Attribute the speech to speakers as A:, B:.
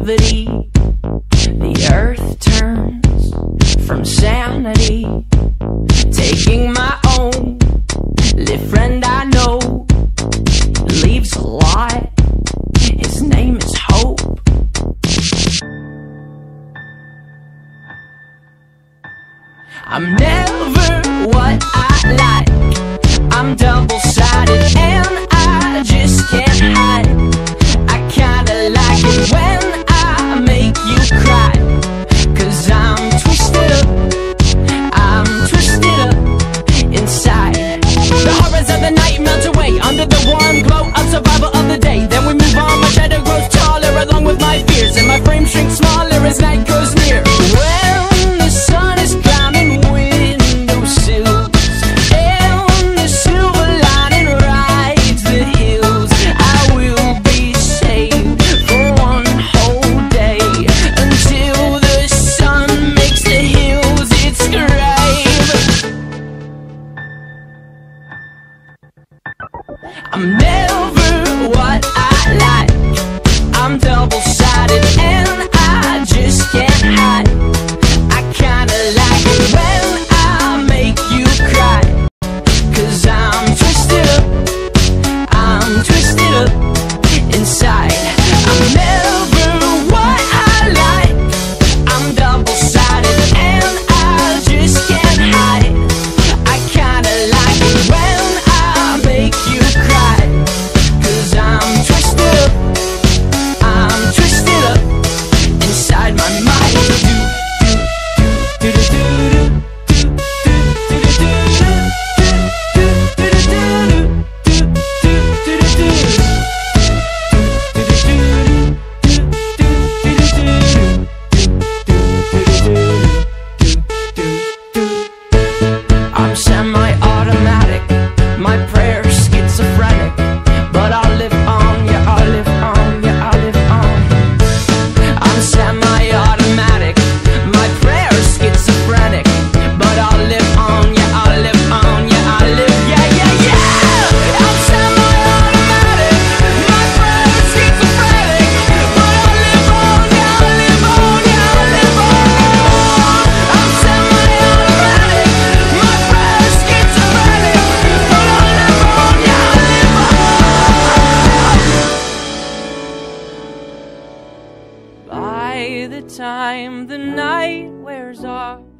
A: gravity. The earth turns from sanity, taking my own little friend I know. Leaves a lot, his name is Hope. I'm never what I like, I'm double-sided and I just can't hide. I kinda like it when I make you cry, 'cause I'm twisted up inside. The horrors of the night melt away under the warm glow of survival of the day. Then we move on, my shadow grows taller along with my fears, and my frame shrinks smaller as night goes near. When the sun is climbing windowsills and the silver lining rides the hills, I will be saved for one whole day until the sun makes the hills its grave. I'm never what I like, I'm double-sided and I just can't hide. I kinda like it when I make you cry, 'cause I'm twisted up inside. I'm never what I like, I'm double-sided and I just can't hide. I kinda like it when I make you cry, 'cause I'm twisted up inside my mind. I'm semi-automatic, my prayers schizophrenic, but I'll live on, yeah, I'll live on, yeah, I'll live on. I'm semi-automatic, my prayers schizophrenic, but I'll live on, yeah, I'll live on, yeah, I'll live, yeah, yeah, yeah. I'm semi-automatic, my prayers schizophrenic, but I'll live on, yeah, I'll live on, yeah, I'll live on. I'm semi-automatic, my prayers schizophrenic, but I'll live on, yeah, I'll live on. By the time the night wears off,